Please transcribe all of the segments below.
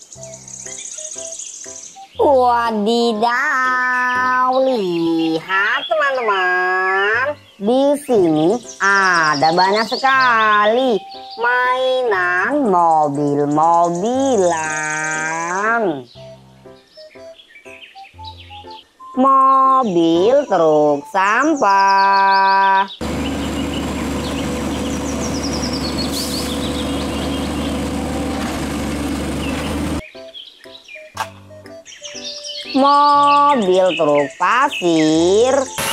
Wadidaw, lihat teman-teman. Di sini ada banyak sekali mainan mobil-mobilan. Mobil truk sampah. Mobil truk pasir.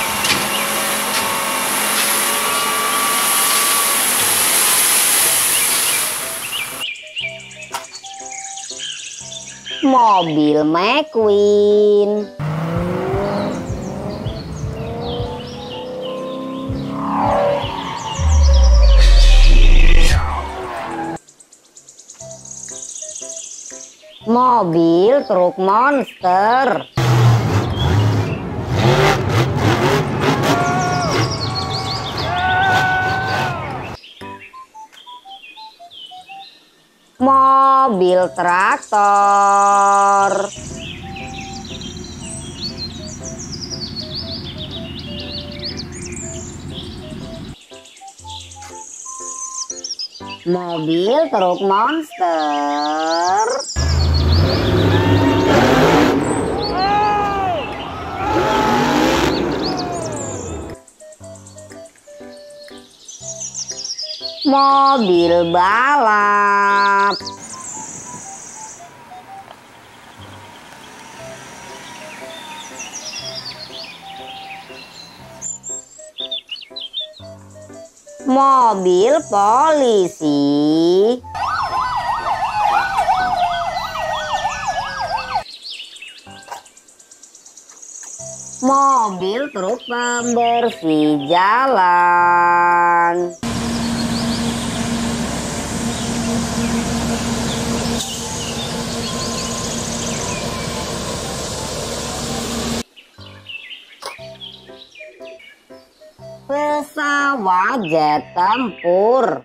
Mobil McQueen. Mobil truk monster. Mobil traktor. Mobil truk monster. Mobil balap. Mobil polisi. Mobil truk pembersih jalan. Pesawat jet tempur.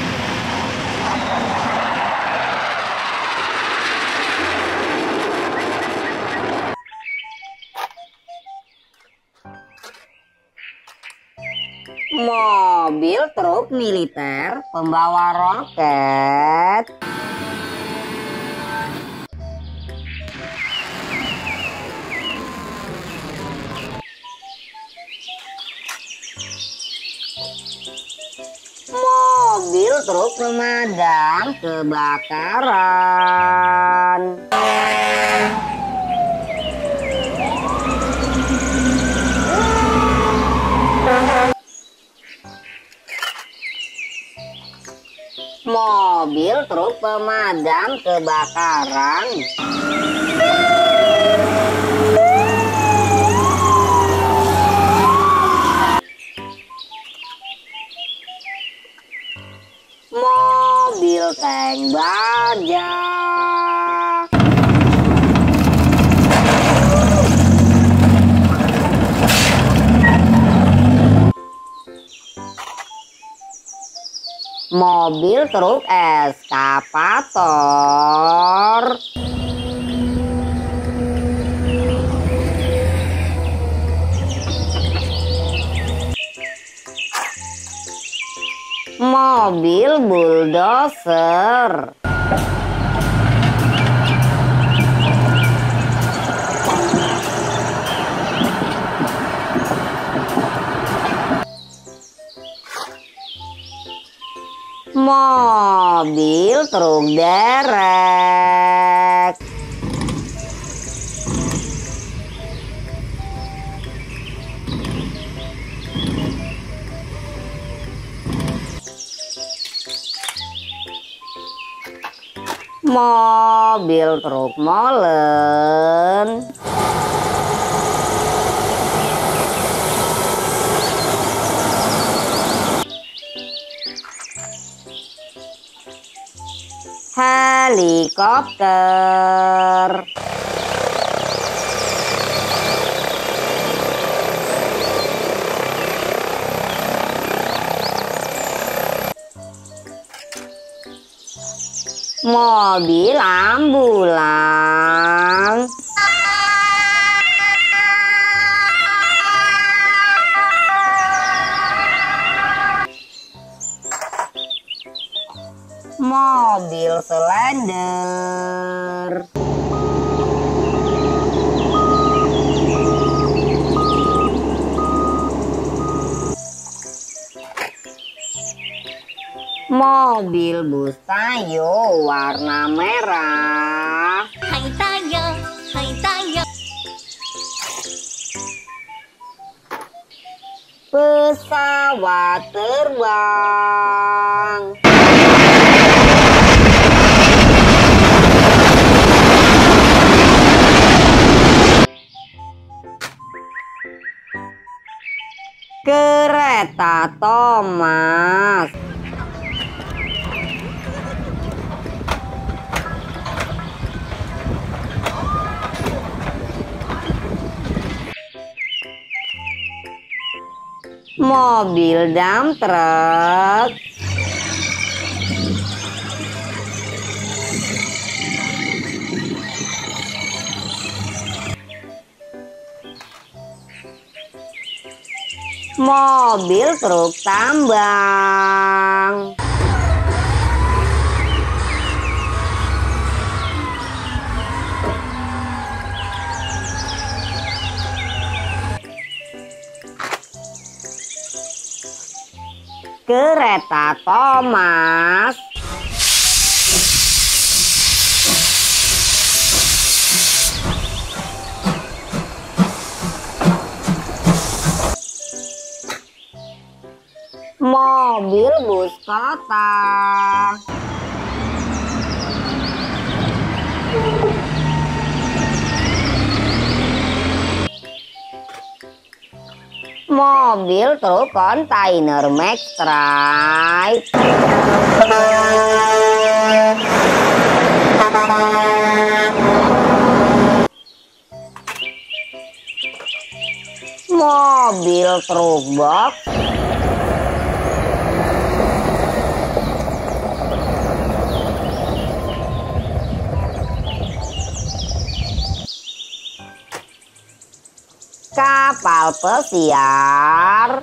Mobil truk militer pembawa roket. Mobil truk pemadam kebakaran. Mobil truk pemadam kebakaran. Mobil tank baja. Mobil truk eskavator. Mobil bulldozer. Mobil truk derek. Mobil truk molen. Helikopter. Mobil ambulans. Mobil selender. Mobil bus Tayo warna merah. Hai Tayo, hai Tayo. Pesawat terbang. Kereta Thomas. Mobil dump truck. Mobil truk tambang. Kereta Thomas. Mobil bus kota. Mobil truk kontainer Maxrite. Mobil truk box. Kapal pesiar.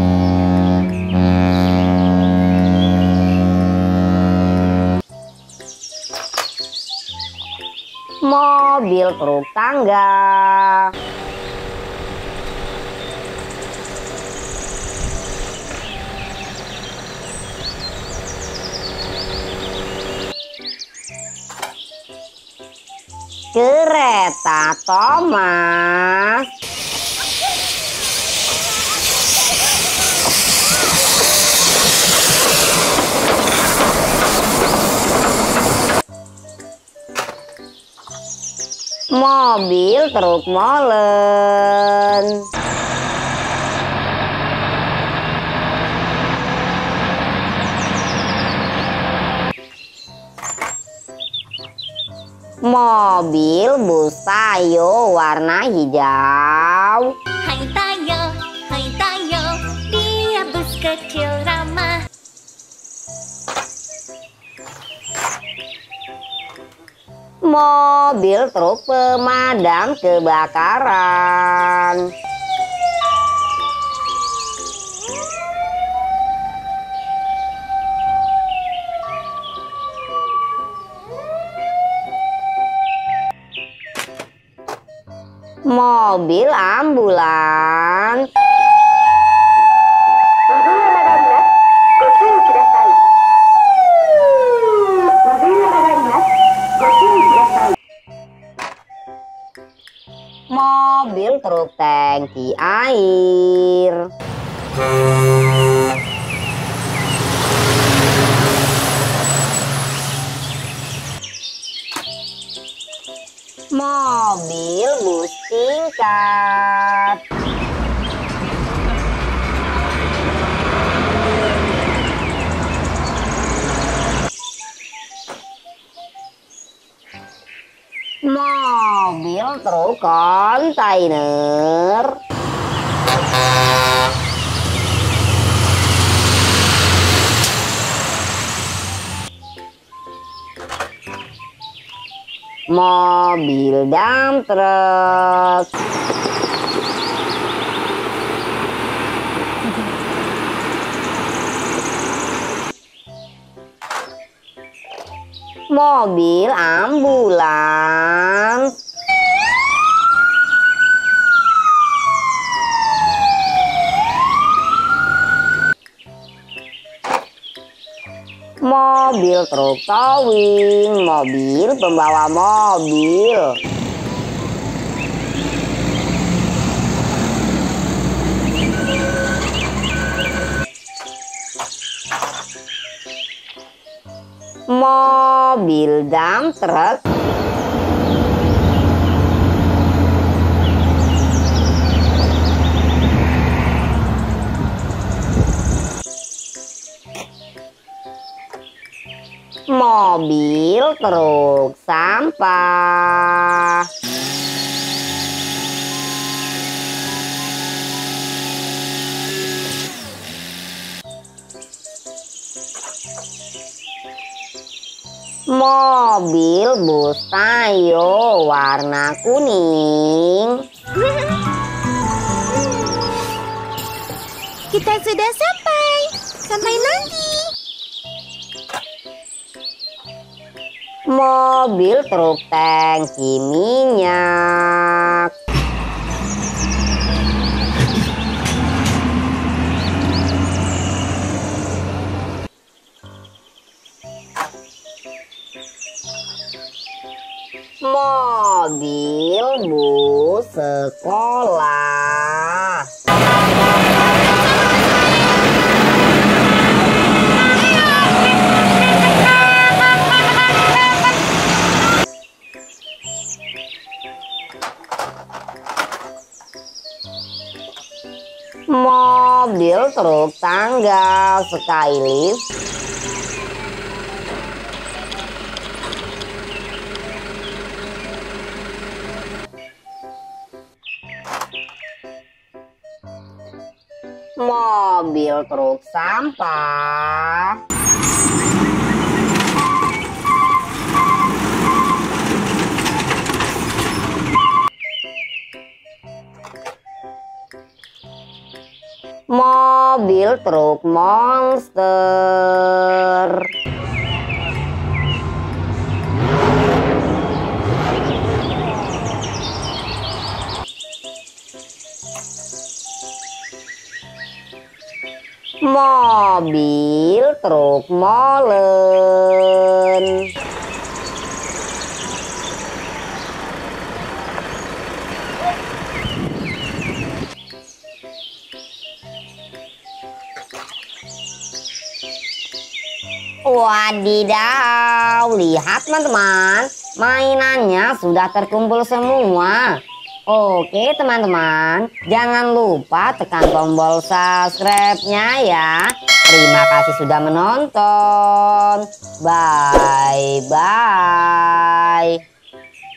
Mobil truk tangga. Kereta Thomas. Mobil truk molen. Mobil bus Tayo warna hijau. Hai Tayo, dia bus kecil ramah. Mobil truk pemadam kebakaran. Mobil ambulans. Mobil truk tangki air. Mobil bus tingkat. Mobil truk kontainer. mobil dump truck. Mobil ambulans. Mobil truk towing, mobil pembawa mobil. Mobil dump truck. Mobil truk sampah. Mobil bus Tayo warna kuning. Kita sudah sampai. Sampai nanti. Mobil truk tangki minyak. Mobil bus sekolah. Mobil truk tangga Skylift. Mobil truk sampah. Mobil truk monster. Mobil truk molen. Wadidaw, lihat teman-teman, mainannya sudah terkumpul semua. Oke teman-teman, jangan lupa tekan tombol subscribe-nya ya. Terima kasih sudah menonton. Bye-bye.